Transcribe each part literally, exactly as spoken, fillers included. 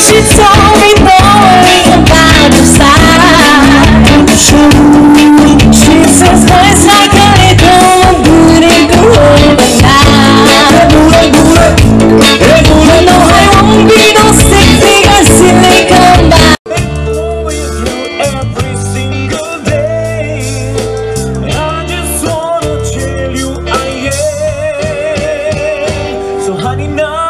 She told me don't worry about your side. She says boys like a little booty girl, but now you know I won't be no stick figure silly comeback. Every single day, and I just wanna tell you I am. So honey now,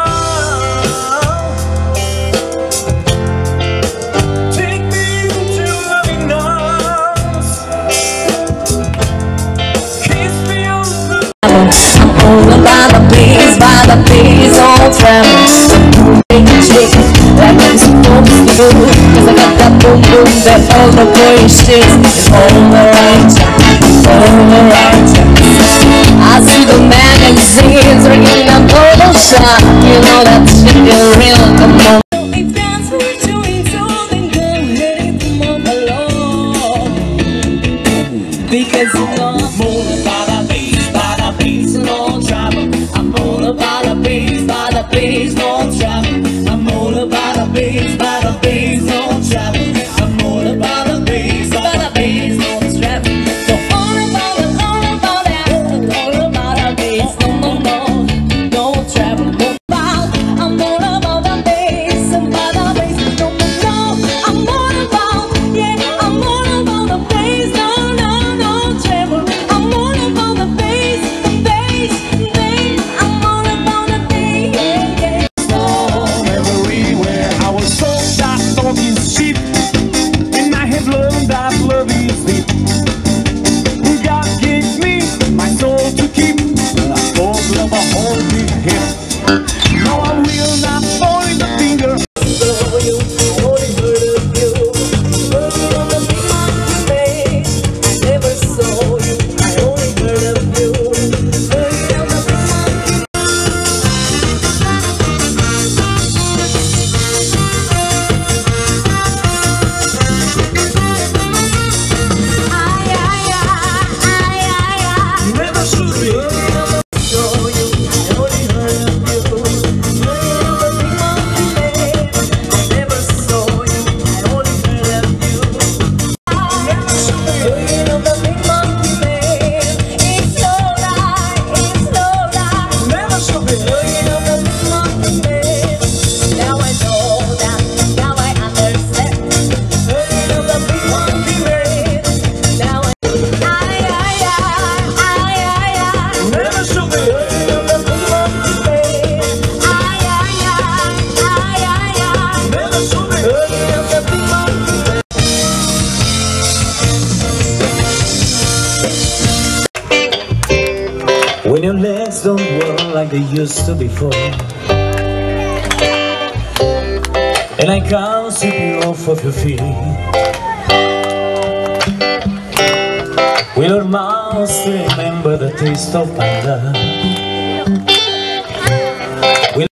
all about the place, by the place, all travel. Chick, that makes me supposed to do. Cause I got that boom boom, that all the boy shit. It's all the right time, all the right time. I see the magazines ringing a total shot. You know that shit is real, come on. If that's what you're into, then go ahead and come on along. Because you know I'm all about the bass, by the bass, no trouble. I'm all about the bass, by the bass, no trouble. I'm all about the bass, by the bass, no trouble. I'm all about the bass, by the bass, no trouble. So all about it, all about that, all about the bass, no, no, no, no trouble. I'm all about the bass, and by the bass, no, no, I'm all about, yeah, I'm all about the bass, no, no, no trouble. I'm all about the bass, the bass, bass. I'm all about the bass, yeah, yeah. everywhere I was told that love is cheap, and I have learned that love is deep. God gave me my soul to keep, and I told love a hold me here. No, I will not point the finger. So you only heard of you, heard of the big monkey face. I never saw you, I only heard of you, heard of the big monkey. Ay, ay, ay, ay, ay, ay. Never should be. Saw you, I only heard of you, heard of the big monkey face. I never saw you, I only heard of you. Heard of the big monkey face. It's alright, it's alright. Never should be. Heard of the big monkey face. Now I know that, now I understand. Heard of the big monkey face. Now I ay, ay, ay, ay, ay, ay. Never should be. Heard of the big monkey face. Ay, ay, ay, ay, ay, ay. Never should be. Heard of the big monkey face. When your legs don't work like they used to before, and I can't sweep you off of your feet, will your mouth still remember the taste of my love?